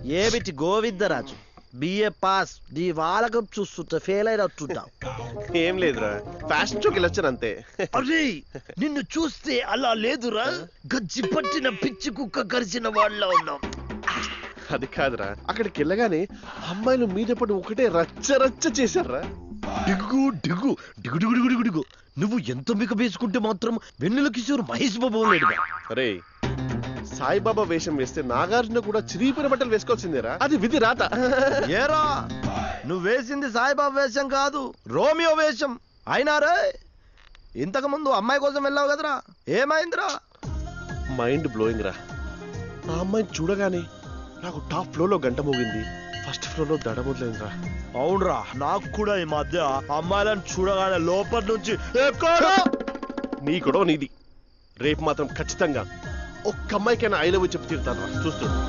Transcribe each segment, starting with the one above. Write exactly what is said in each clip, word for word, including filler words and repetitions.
ఏమిటి Govindaraju BA pass నీ వాళ్ళకం చూస్తుంటే ఫెయిల్ అయినట్టుంటా. ఏం లేదురా, ఫ్యాషన్ షోకి వెళ్ళొచ్చాను అంతే. అరే నిన్ను చూస్తే అలా లేదురా, గజ్జి పట్టిన పిచ్చి కుక్క కరిచిన వాళ్ళ ఉన్నాం. అది కాదురా, అక్కడికి వెళ్ళగానే అమ్మాయిలు మీద పడి ఒకటే రచ్చ రచ్చ చేశారా. డిగ్గు డిగ్గు డిగు డిగు డిగు డిగు డిగు నువ్వు ఎంత మిక వేసుకుంటే మాత్రం వెన్నెల కిషోర్ మహేష్ బాబు లేడుగా. అరే సాయిబాబా వేషం వేస్తే నాగార్జున కూడా చిరిగిపోయిన బట్టలు వేసుకోవాల్సిందేరా, అది విధి రాత. ఏరా నువ్వు వేసింది సాయిబాబా వేషం కాదు, రోమియో వేషం. అయినారా ఇంతకు ముందు అమ్మాయి కోసం వెళ్ళావు కదరా, ఏమైందిరా? మైండ్ బ్లోయింగ్ రా. ఆ అమ్మాయిని చూడగానే నాకు టాప్ ఫ్లోర్ లో గంట మోగింది, ఫస్ట్ ఫ్లోర్ లో దడ మొదలైందిరా. అవునరా, నాకు కూడా ఈ మధ్య అమ్మాయిలను చూడగానే లోపల నుంచి నీ గొడవ నీది. రేపు మాత్రం ఖచ్చితంగా ఒక్క అమ్మాయికైనా ఐ లవ్ యూ చెప్పి తీరుతాను రా, చూస్తుంది.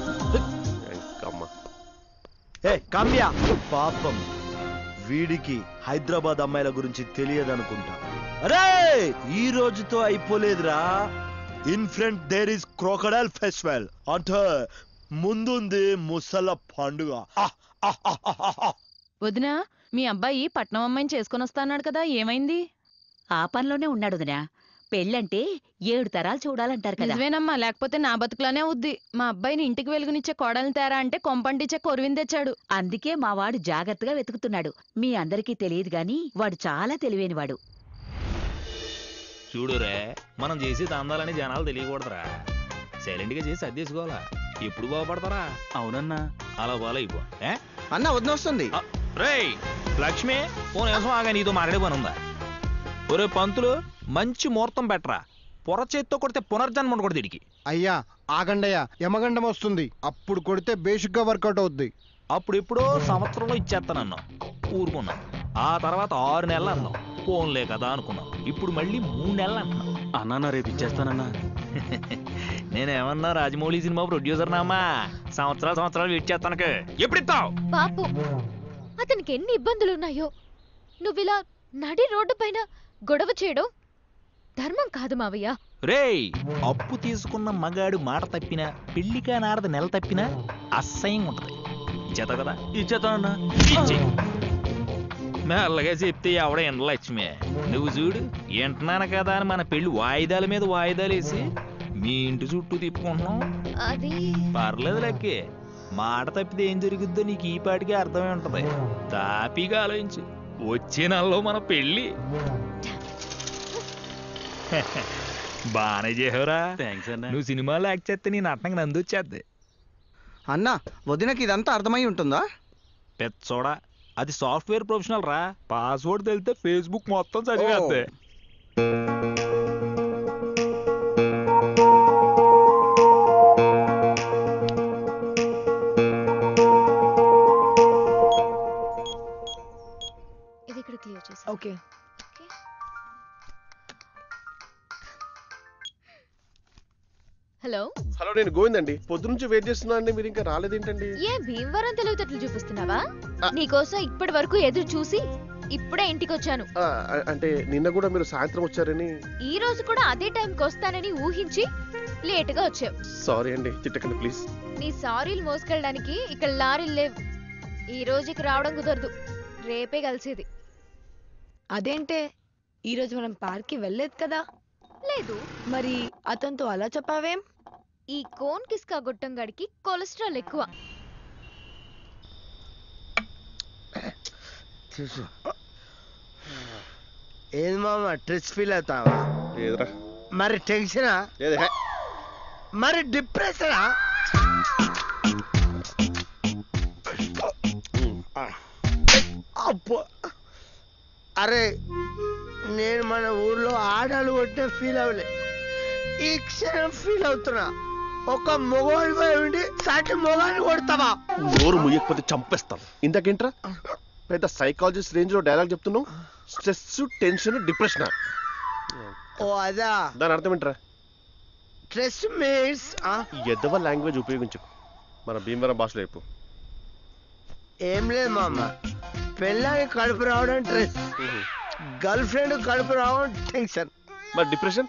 పాపం వీడికి హైదరాబాద్ అమ్మాయిల గురించి తెలియదనుకుంటా. అరే ఈ రోజుతో అయిపోలేదురా, in front there is crocodile festival అంటే ముందుంది ముసల పండుగ. వదినా మీ అబ్బాయి పట్నం అమ్మాయిని చేసుకుని వస్తాన్నాడు కదా, ఏమైంది? ఆ పనిలోనే ఉన్నాడు వదినా. పెళ్ళంటే ఏడు తరాలు చూడాలంటారు కదా. నిజమేనమ్మా, లేకపోతే నా బతుకులానే అవుద్ది. మా అబ్బాయిని ఇంటికి వెలుగునిచ్చే కోడల్ని తేరా అంటే కొంపంటిచ్చే కొరివిని తెచ్చాడు. అందుకే మా వాడు జాగ్రత్తగా వెతుకుతున్నాడు. మీ అందరికీ తెలియదు గాని వాడు చాలా తెలివైనవాడు. చూడురే, మనం చేసేది అందాలని జనాలు తెలియకూడదురా, సైలెంట్ గా చేసి అద్దెసుకోవాలా. ఎప్పుడు బాగుపడతారా? అవునన్నా, అలా బాలైపో అన్న వదిన వస్తుంది. రేయ్ లక్ష్మి, ఓ నిమిషం ఆగా, నీతో మాట్లాడే పని ఉందా? ఒరే పంతులు, మంచి ముహూర్తం పెట్టరా, పొర చేత్తో కొడితే పునర్జన్మ ఉండకూడదు దీనికి. అయ్యా ఆగండయ్యా, యమగండం వస్తుంది, అప్పుడు కొడితే బేసిక్గా వర్కౌట్ అవుద్ది. అప్పుడు ఎప్పుడో సంవత్సరంలో ఇచ్చేస్తానన్నావు, ఊరుకున్నాం. ఆ తర్వాత ఆరు నెలలు అన్నావు, ఫోన్లే కదా అనుకున్నాం. ఇప్పుడు మళ్ళీ మూడు నెలలు అంటున్నావు. అన్నా రేపు ఇచ్చేస్తానన్నా. నేనేమన్నా రాజమౌళి సినిమా ప్రొడ్యూసర్ నామా, సంవత్సరాలు సంవత్సరాలు వెయిట్ చేస్తానక. ఎప్పుడు ఇస్తావు? పాపు అతనికి ఎన్ని ఇబ్బందులున్నాయో, నువ్విలా నడి రోడ్డు పైన గొడవ చేయడం ధర్మం కాదు మావయ్య. రేయ్ అప్పు తీసుకున్న మగాడు మాట తప్పినా, పెళ్లికా నారద నెల తప్పినా అసహ్యం ఉంటది. ఇచ్చేత కదా? ఇచ్చేతానన్నా. మెల్లగా చెప్తే ఎవడ ఎండ లక్ష్మి. నువ్వు చూడు, ఎంటున్నాను కదా అని మన పెళ్లి వాయిదాల మీద వాయిదాలు వేసి మీ ఇంటి చుట్టూ తిప్పుకుంటున్నాం. అది పర్లేదు లెక్కే, మాట తప్పితే ఏం జరుగుద్దో నీకు ఈ పాటికి అర్థమై ఉంటది. తాపీగా ఆలోచించు, వచ్చే నెలలో మన పెళ్లి. బానే చేసావురా. నువ్వు సినిమాలో యాక్ట్ చేస్తే నీ నటనకి నందు వచ్చేద్ది. అన్న వదినకి ఇదంతా అర్థమై ఉంటుందా? పెచ్చోడా, అది సాఫ్ట్వేర్ ప్రొఫెషనల్ రా, పాస్వర్డ్ తెలితే ఫేస్బుక్ మొత్తం చదివేద్దే. ఇది ఇక్కడ క్లియర్ చేసి. ఓకే హలో హలో, నేను గోవిందండి. పొద్దు నుంచి వెయిట్ చేస్తున్నానండి, మీరు ఇంకా రాలేదేంటండి? ఏ భీమవరం తెలివితేటలు చూపిస్తున్నావా? నీకోసం ఇప్పటి వరకు ఎదురు చూసి ఇప్పుడే ఇంటికి వచ్చాను. అంటే నిన్న కూడా మీరు సాయంత్రం వచ్చారని. ఈ రోజు కూడా అదే టైంకి వస్తానని ఊహించి లేట్ గా వచ్చావు. సారీ అండి, తిట్టకండి ప్లీజ్. నీ సారీలు మోసుకెళ్ళడానికి ఇక్కడ లారీలు లేవు. ఈ రోజుకి రావడం కుదరదు, రేపే కలిసేది. అదేంటే ఈ రోజు మనం పార్క్ కి వెళ్ళలేదు కదా? లేదు. మరి అతనితో అలా చెప్పావేం? ఈ కోన్ కిస్కా గొట్టం గడికి కొలెస్ట్రాల్ ఎక్కువ. ఏది మామ స్ట్రెస్ ఫీల్ అవుతావా? లేదురా. మరి టెన్షనా? లేదే. మరి డిప్రెషనా? అబ్బో, అరే నేను మన ఊర్లో ఆడాలు కొట్టే ఫీల్ అవ్వలే, ఈ క్షణం ఫీల్ అవుతున్నా. ఒక మొగోడిపై ఉండి సాటి మొగాన్ని కొడతావా? నోరు ముయ్యకపోతే చంపేస్తాం. ఇంతకేంట్రా పెద్ద సైకాలజిస్ట్ రేంజ్ లో డైలాగ్ చెప్తున్నావు? Stress, tension, depression. ఓ అదా, దాని అర్థం ఏంట్రా? స్ట్రెస్ మీన్స్ ఎదవ లాంగ్వేజ్ ఉపయోగించు, మన భీమవరం భాషలో చెప్పు. ఏం లేదు మామ, పెళ్ళాన్ని కడుపు రావడం స్ట్రెస్, గర్ల్ ఫ్రెండ్ కడుపు రావడం టెన్షన్. మరి డిప్రెషన్?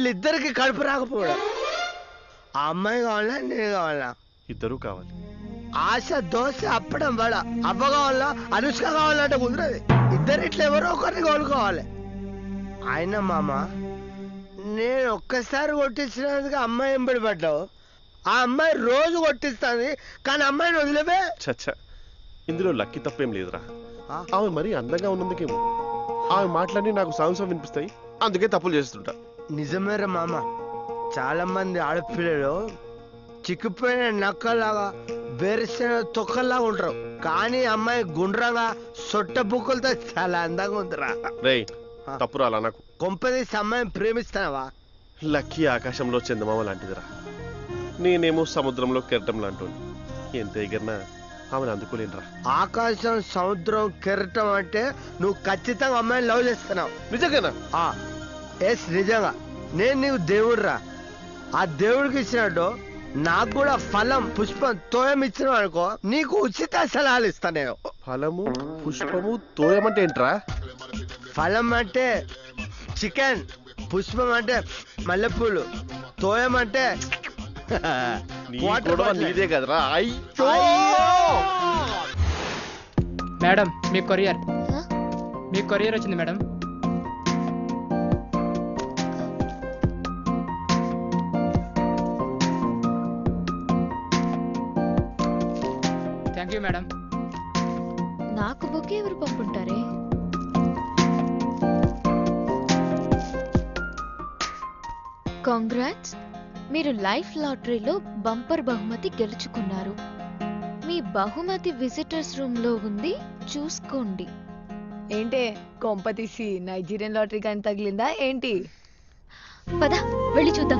వీళ్ళిద్దరికి కడుపు రాకపోవడం. ఆ అమ్మాయి కావాలా నేను కావాలా? ఇద్దరు కావాలి. ఆశ దోశ అప్పడం వడ అవ్వ కావాలా అనుష్క కావాలంటే కుదరదు. ఇద్దరు ఇట్లా ఎవరో ఒకరిని కోలుకోవాలి. ఆయన మామ నేను ఒక్కసారి కొట్టించినందుకు అమ్మాయి ఎంబడి పడ్డావు. ఆ అమ్మాయి రోజు కొట్టిస్తుంది కానీ అమ్మాయిని వదిలేవే. చచ్చా, ఇందులో లక్కీ తప్పేం లేదురా. ఆమె మరీ అందంగా ఉన్నందుకేమో ఆమె మాటలన్నీ నాకు సాంసం వినిపిస్తాయి, అందుకే తప్పులు చేస్తుంటా. నిజమేరా మామ, చాలా మంది ఆడపిల్లలు చిక్కిపోయిన నక్కలాగా బెరిసిన తొక్కలాగా ఉంటారు, కానీ అమ్మాయి గుండ్రంగా సొట్ట బుక్కులతో చాలా అందంగా ఉందిరా. రేయ్ తప్పురాలా నాకు. కొంపదీసి అమ్మాయిని ప్రేమిస్తావా? లక్కీ ఆకాశంలో చందమామ లాంటిదిరా, నేనేమో సముద్రంలో కెరటం లాంటి. ఎంత ఎగిరినా ఆమెను అందుకోలేనురా. ఆకాశం సముద్రం కెరటం అంటే నువ్వు ఖచ్చితంగా అమ్మాయిని లవ్ చేస్తున్నావు. నిజంగానా? ఎస్ నిజంగా. నేను నీకు దేవుడురా. ఆ దేవుడికి ఇచ్చినట్టు నాకు కూడా ఫలం పుష్పం తోయం ఇచ్చినావు అనుకో, నీకు ఉచిత సలహాలు ఇస్తా నేను. ఫలము పుష్పము తోయమంటే ఏంట్రా? ఫలం అంటే చికెన్, పుష్పం అంటే మల్లెపూలు, తోయం అంటే నీ గొడవ నీదే కదరా. అయ్యో మేడం మీ కొరియర్ మీ కొరియర్ వచ్చింది మేడం. Thank you madam. నాకు బొకే ఎవరు పంపుంటారే? కాంగ్రాట్స్, మీరు లైఫ్ లాటరీలో బంపర్ బహుమతి గెలుచుకున్నారు. మీ బహుమతి విజిటర్స్ రూమ్ లో ఉంది, చూసుకోండి. ఏంటే కొంపతీసి నైజీరియన్ లాటరీ కానీ తగిలిందా ఏంటి? పద వెళ్ళి చూద్దాం.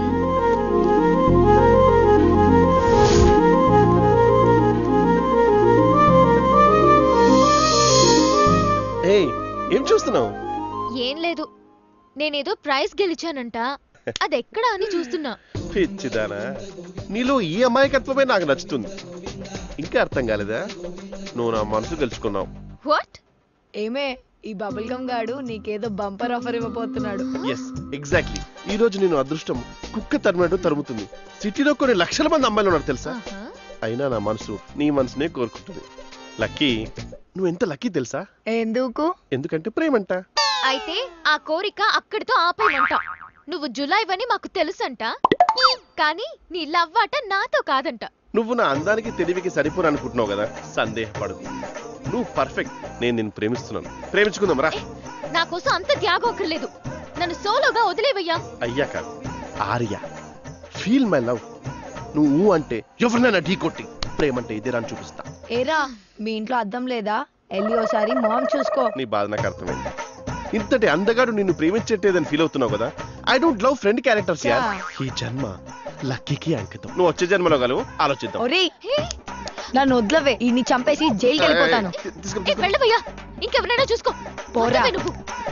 ఏయ్ ఏం చూస్తున్నావు? ఏం లేదు, నేనేదో ప్రైజ్ గెలిచానంట, అదెక్కడా అని చూస్తున్నా. పిచ్చిదానా, నీలో ఈ అమాయకత్వమే నాకు నచ్చుతుంది. ఇంకా అర్థం కాలేదా? నువ్వు నా మనసు గెలుచుకున్నావు. వాట్? ఏమే ఈ బబుల్ గమ్ గాడు నీకేదో బంపర్ ఆఫర్ ఇవ్వబోతున్నాడు. Yes exactly. ఈ రోజు నేను అదృష్టం కుక్క తరిమినట్టు తరుముతుంది. సిటీలో కొన్ని లక్షల మంది అమ్మాయిలు ఉన్నారు తెలుసా, అయినా నా మనసు నీ మనసునే కోరుకుంటుంది. లక్కీ, నువ్వు ఎంత లక్కీ తెలుసా? ఎందుకు? ఎందుకంటే ప్రేమంట. అయితే ఆ కోరిక అక్కడితో ఆపేయమంట. నువ్వు జులైవని మాకు తెలుసంట, కానీ నీ లవ్ ఆట నాతో కాదంట. నువ్వు నా అందానికి తెలివికి సరిపోను అనుకుంటున్నావు కదా, సందేహపడదు. నువ్వు పర్ఫెక్ట్. నేను నిన్ను ప్రేమిస్తున్నాను, ప్రేమించుకుందాం రా. నా కోసం అంత త్యాగం అక్కర్లేదు, నన్ను సోలోగా వదిలేవయ్యా. అయ్యా కాదు, ఆర్య. Feel my love. నువ్వు అంటే ఎవరినైనా ఢీ కొట్టి ప్రేమంటే ఇదే రాని చూపిస్తా. ఏరా మీ ఇంట్లో అద్దం లేదా? వెళ్ళి ఓసారి మొహం చూసుకో. నీ బాధ నాకు అర్థమైంది. ఇంతటి అందగాడు నిన్ను ప్రేమించట్లేదని ఫీల్ అవుతున్నావు కదా. I don't love friend characters యార్. ఈ జన్మ లక్కీకి అంకితం. నువ్వు వచ్చే జన్మలో గలవు, ఆలోచిద్దాం. ఒరేయ్ నన్ను వదలవే, ఈ చంపేసి జైలుకి వెళ్ళిపోతాను. వెళ్ళవయ్యా, ఇంకెవరైనా చూసుకో. పోరా. నువ్వు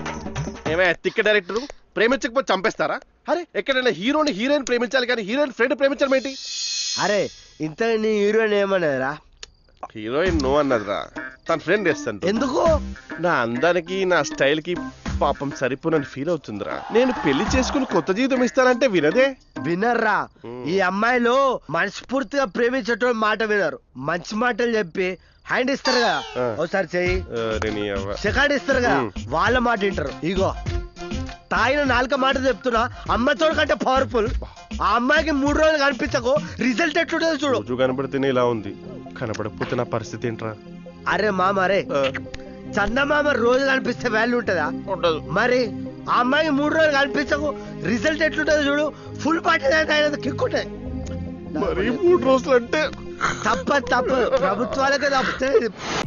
ఏమే తిక్క డైరెక్టర్, ప్రేమించకపోతే చంపేస్తారా? అరే ఎక్కడైనా హీరోని హీరోయిన్ ప్రేమించాలి కానీ హీరోయిన్ ఫ్రెండ్ ప్రేమించడం ఏంటి? అరే ఇంత నీ హీరోయిన్ ఏమన్నదిరా? హీరోయిన్ నో అన్నదిరా, తన ఫ్రెండ్ వేస్తాను. ఎందుకు? నా అందానికి నా స్టైల్ కి పాపం సరిపోనని ఫీల్ అవుతుందిరా. నేను పెళ్లి చేసుకుని కొత్త జీవితం ఇస్తానంటే వినదే. వినర్రా, ఈ అమ్మాయిలు మనస్ఫూర్తిగా ప్రేమించటం మాట వినరు. మంచి మాటలు చెప్పి హ్యాండ్ ఇస్తారు కదా, ఒకసారి చెయ్యి సెకండ్ ఇస్తారు కదా, వాళ్ళ మాట వింటారు. ఇగో తాగిన నాలుక మాట చెప్తున్నా, అమ్మాయితో కంటే పవర్ఫుల్. ఆ అమ్మాయికి మూడు రోజులు కనిపించకు, రిజల్ట్ ఎట్లుంటుందో చూడు. రోజు కనపడితేనే ఇలా ఉంది, కనపడకపోతే నా పరిస్థితి ఏంట్రా? అరే మామ, అరే చందమామ రోజు కనిపిస్తే వాల్యూ ఉంటుందా? ఉండదు. మరి ఆ అమ్మాయికి మూడు రోజులు కనిపించకు, రిజల్ట్ ఎట్లుంటుందో చూడు. ఫుల్ పార్టీ కిక్కుంటాయి. మరి మూడు రోజులు అంటే తప్ప తప్పు ప్రభుత్వాలకే తప్పితే